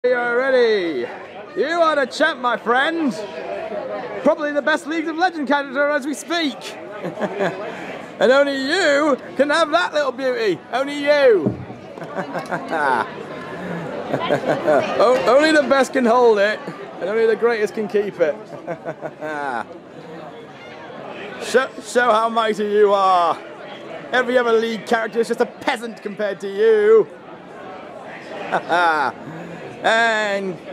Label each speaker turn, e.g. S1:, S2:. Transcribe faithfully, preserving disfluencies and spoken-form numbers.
S1: You're ready. You are the champ, my friend. Probably the best League of Legends character as we speak. And only you can have that little beauty. Only you. Only the best can hold it, and only the greatest can keep it. show, show how mighty you are. Every other League character is just a peasant compared to you. And